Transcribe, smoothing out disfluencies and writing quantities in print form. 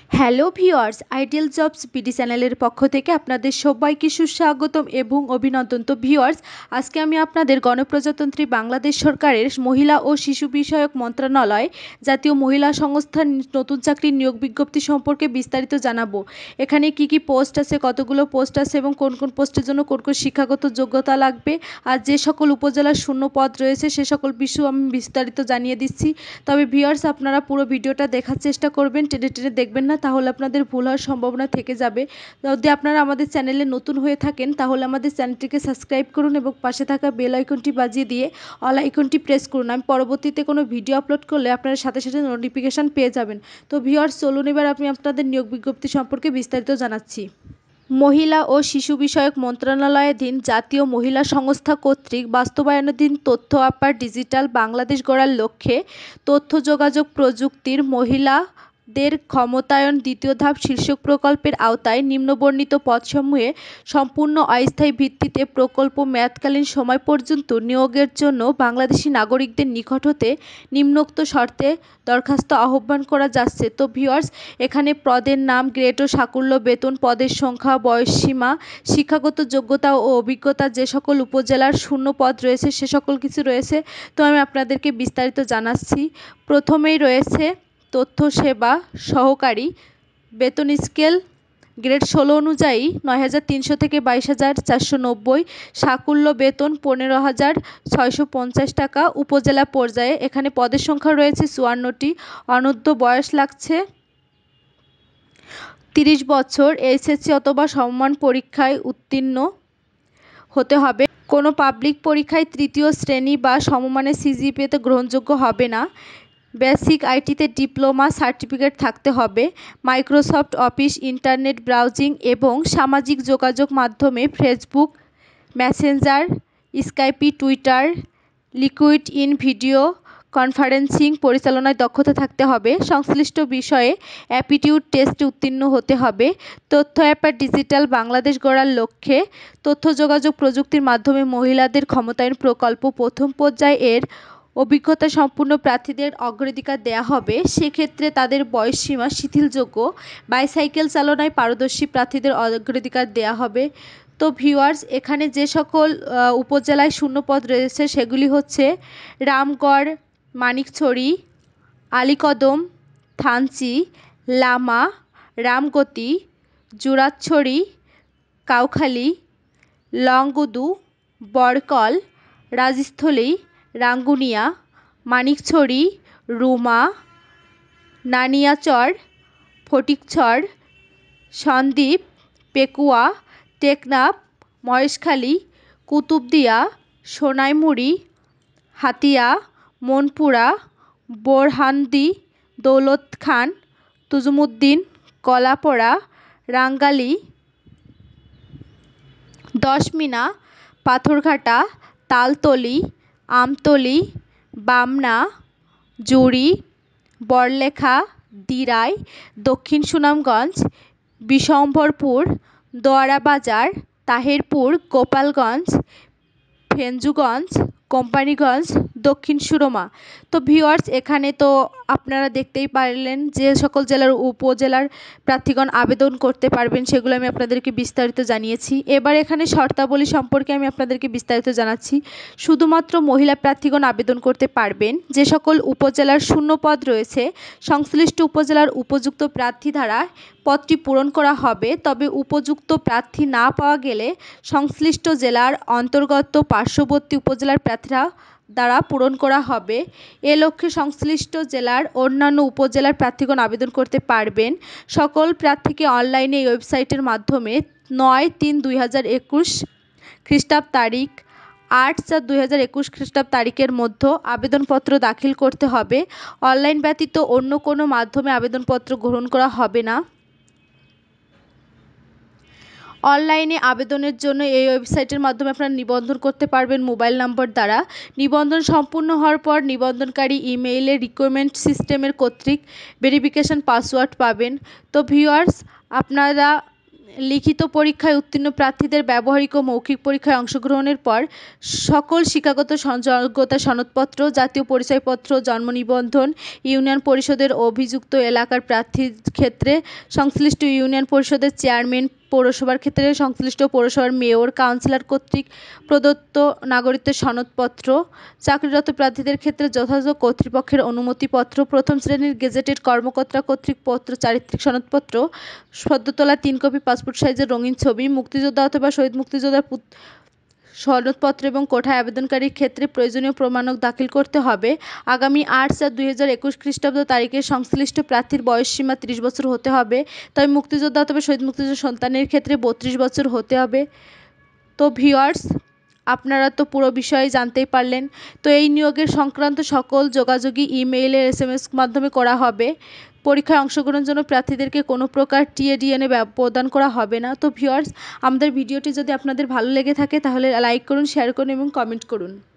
Hello viewers, ideal jobs BD চ্যানেলের পক্ষ থেকে আপনাদের সবাইকে সুস্বাগতম এবং অভিনন্দন। তো ভিউয়ার্স, আজকে আমি আপনাদের গণপ্রজাতন্ত্রী বাংলাদেশ সরকারের মহিলা ও শিশু বিষয়ক মন্ত্রণালয় জাতীয় মহিলা সংস্থার নতুন চাকরির নিয়োগ বিজ্ঞপ্তি সম্পর্কে বিস্তারিত জানাবো। এখানে কি কি পোস্ট আছে, কতগুলো পোস্ট আছে এবং কোন কোন পোস্টের জন্য কোন কোন শিক্ষাগত যোগ্যতা লাগবে, আর যে সকল উপজেলার শূন্য পদ রয়েছে সে সকল বিষয় আমি বিস্তারিত জানিয়ে দিচ্ছি। তবে ভিউয়ার্স, আপনারা পুরো ভিডিওটা দেখার চেষ্টা করবেন, টেনে টেনে দেখবেন না, তাহলে আপনাদের ভুল হওয়ার সম্ভাবনা থেকে যাবে। যদি আপনারা আমাদের চ্যানেলে নতুন হয়ে থাকেন তাহলে আমাদের চ্যানেলটিকে সাবস্ক্রাইব করুন এবং পাশে থাকা বেল আইকনটি বাজিয়ে দিয়ে অল আইকনটি প্রেস করুন। আমি পরবর্তীতে কোনো ভিডিও আপলোড করলে আপনারা সাথে সাথে নোটিফিকেশান পেয়ে যাবেন। তো ভিউয়ার্স, চলুন এবার আমি আপনাদের নিয়োগ বিজ্ঞপ্তি সম্পর্কে বিস্তারিত জানাচ্ছি। মহিলা ও শিশু বিষয়ক মন্ত্রণালয়াধীন জাতীয় মহিলা সংস্থা কর্তৃক বাস্তবায়নাধীন তথ্য আপার ডিজিটাল বাংলাদেশ গড়ার লক্ষ্যে তথ্য যোগাযোগ প্রযুক্তির মহিলাদের ক্ষমতায়ন দ্বিতীয় ধাপ শীর্ষক প্রকল্পের আওতায় নিম্নবর্ণিত পদসমূহে সম্পূর্ণ অস্থায়ী ভিত্তিতে প্রকল্প মেয়াদকালীন সময় পর্যন্ত নিয়োগের জন্য বাংলাদেশি নাগরিকদের নিকট হতে নিম্নোক্ত শর্তে দরখাস্ত আহ্বান করা যাচ্ছে। তো ভিউয়ার্স, এখানে পদের নাম, গ্রেড ও সাকুল্য, বেতন, পদের সংখ্যা, বয়সসীমা, শিক্ষাগত যোগ্যতা ও অভিজ্ঞতা, যে সকল উপজেলার শূন্য পদ রয়েছে সে সকল কিছু রয়েছে। তো আমি আপনাদেরকে বিস্তারিত জানাচ্ছি। প্রথমেই রয়েছে তথ্য সেবা সহকারী, বেতন স্কেল গ্রেড 16 অনুযায়ী 9,300 থেকে 22,490, সাকুল্য বেতন 15,650 টাকা উপজেলা পর্যায়ে। এখানে পদের সংখ্যা রয়েছে 54টি। অনূর্ধ্ব বয়স লাগছে 30 বছর। এইচএসসি অথবা সমমান পরীক্ষায় উত্তীর্ণ হতে হবে। কোনো পাবলিক পরীক্ষায় তৃতীয় শ্রেণী বা সমমানের সিজিপিএতে গ্রহণযোগ্য হবে না। বেসিক আইটিতে ডিপ্লোমা সার্টিফিকেট থাকতে হবে। মাইক্রোসফট অফিস, ইন্টারনেট ব্রাউজিং এবং সামাজিক যোগাযোগ মাধ্যমে Facebook, Messenger, Skype, Twitter, LinkedIn video conferencing পরিচালনায় দক্ষতা থাকতে হবে। সংশ্লিষ্ট বিষয়ে অ্যাপটিটিউড টেস্টে উত্তীর্ণ হতে হবে। তথ্য অ্যাপার ডিজিটাল বাংলাদেশ গড়ার লক্ষ্যে তথ্য যোগাযোগ প্রযুক্তির মাধ্যমে মহিলাদের ক্ষমতায়ন প্রকল্প প্রথম পর্যায়ে এর অভিজ্ঞতা সম্পূর্ণ প্রার্থীদের অগ্রাধিকার দেওয়া হবে। সেক্ষেত্রে তাদের বয়সসীমা শিথিলযোগ্য। বাইসাইকেল চালনায় পারদর্শী প্রার্থীদের অগ্রাধিকার দেওয়া হবে। তো ভিউয়ার্স, এখানে যে সকল উপজেলায় শূন্যপদ রয়েছে সেগুলি হচ্ছে রামগড়, মানিকছড়ি, আলীকদম, থানচি, লামা, রামগতি, জুরাছড়ি, কাউখালী, লংগদু, বরকল, রাজস্থলী, রাঙ্গুনিয়া, মানিকছড়ি, রুমা, নানিয়াচর, ফটিকছড়, সন্দ্বীপ, পেকুয়া, টেকনাফ, মহেশখালী, কুতুবদিয়া, সোনাইমুড়ি, হাতিয়া, মনপুরা, বোরহানদি, দৌলতখান, তুজুমুদ্দিন, কলাপড়া, রাঙ্গালী, দশমিনা, পাথরঘাটা, তালতলী, আমতলী, বামনা, জুড়ি, বড়লেখা, দিরাই, দক্ষিণ সুনামগঞ্জ, বিশম্বরপুর, দোয়ারাবাজার, তাহিরপুর, গোপালগঞ্জ, ফেঞ্জুগঞ্জ, কোম্পানীগঞ্জ, দক্ষিণ সুরমা। তো ভিউয়ার্স, এখানে তো আপনারা দেখতেই পারলেন যে সকল জেলার উপজেলার প্রার্থীগণ আবেদন করতে পারবেন সেগুলো আমি আপনাদেরকে বিস্তারিত জানিয়েছি। এবার এখানে শর্তাবলী সম্পর্কে আমি আপনাদেরকে বিস্তারিত জানাচ্ছি। শুধুমাত্র মহিলা প্রার্থীগণ আবেদন করতে পারবেন। যে সকল উপজেলার শূন্য পদ রয়েছে সংশ্লিষ্ট উপজেলার উপযুক্ত প্রার্থী দ্বারা পদটি পূরণ করা হবে। তবে উপযুক্ত প্রার্থী না পাওয়া গেলে সংশ্লিষ্ট জেলার অন্তর্গত পার্শ্ববর্তী উপজেলার প্রার্থীরা দ্বারা পূরণ করা হবে। এ লক্ষ্যে সংশ্লিষ্ট জেলার অন্যান্য উপজেলার প্রার্থীগণ আবেদন করতে পারবেন। সকল প্রার্থীকে অনলাইনে এই ওয়েবসাইটের মাধ্যমে 9/3/2021 খ্রিস্টাব্দ তারিখ 8/4/2021 খ্রিস্টাব্দ তারিখের মধ্যে আবেদনপত্র দাখিল করতে হবে। অনলাইন ব্যতীত অন্য কোনো মাধ্যমে আবেদনপত্র গ্রহণ করা হবে না। অনলাইনে আবেদনের জন্য এই ওয়েবসাইটের মাধ্যমে আপনারা নিবন্ধন করতে পারবেন মোবাইল নম্বর দ্বারা। নিবন্ধন সম্পূর্ণ হওয়ার পর নিবন্ধনকারী ইমেইলে রিক্রুটমেন্ট সিস্টেমের কর্তৃক ভেরিফিকেশন পাসওয়ার্ড পাবেন। তো ভিউয়ার্স, আপনারা লিখিত পরীক্ষায় উত্তীর্ণ প্রার্থীদের ব্যবহারিক ও মৌখিক পরীক্ষায় অংশগ্রহণের পর সকল শিক্ষাগত যোগ্যতা সনদপত্র, জাতীয় পরিচয়পত্র, জন্ম নিবন্ধন, ইউনিয়ন পরিষদের অভিযুক্ত এলাকার প্রার্থীর ক্ষেত্রে সংশ্লিষ্ট ইউনিয়ন পরিষদের চেয়ারম্যান, পৌরসভার ক্ষেত্রে সংশ্লিষ্ট পৌরসভার মেয়র, কাউন্সিলর কর্তৃক প্রদত্ত নাগরিকত্বের সনদপত্র, চাকরিরত প্রার্থীদের ক্ষেত্রে যথাযথ কর্তৃপক্ষের অনুমতিপত্র, প্রথম শ্রেণির গেজেটেড কর্মকর্তা কর্তৃক পত্র, চারিত্রিক সনদপত্র, সদ্য তোলা 3 কপি পাসপোর্ট সাইজের রঙিন ছবি, মুক্তিযোদ্ধা অথবা শহীদ মুক্তিযোদ্ধার সনদপত্র এবং কোঠায় আবেদনকারীর ক্ষেত্রে প্রয়োজনীয় প্রমাণক দাখিল করতে হবে। আগামী 8/4/2021 খ্রিস্টাব্দ তারিখে সংশ্লিষ্ট প্রার্থীর বয়সসীমা 30 বছর হতে হবে, তবে মুক্তিযোদ্ধা অথবা শহীদ মুক্তিযোদ্ধার সন্তানের ক্ষেত্রে 32 বছর হতে হবে। তো ভিউয়ার্স, আপনারা তো পুরো বিষয়ে জানতেই পারলেন। তো এই নিয়োগের সংক্রান্ত সকল যোগাযোগই ইমেইলে SMS মাধ্যমে করা হবে। পরীক্ষায় অংশগ্রহণের জন্য প্রার্থীদেরকে কোনো প্রকার টিএডিএনএ প্রদান করা হবে না। তো ভিউয়ার্স, আমাদের ভিডিওটি যদি আপনাদের ভালো লেগে থাকে তাহলে লাইক করুন, শেয়ার করুন এবং কমেন্ট করুন।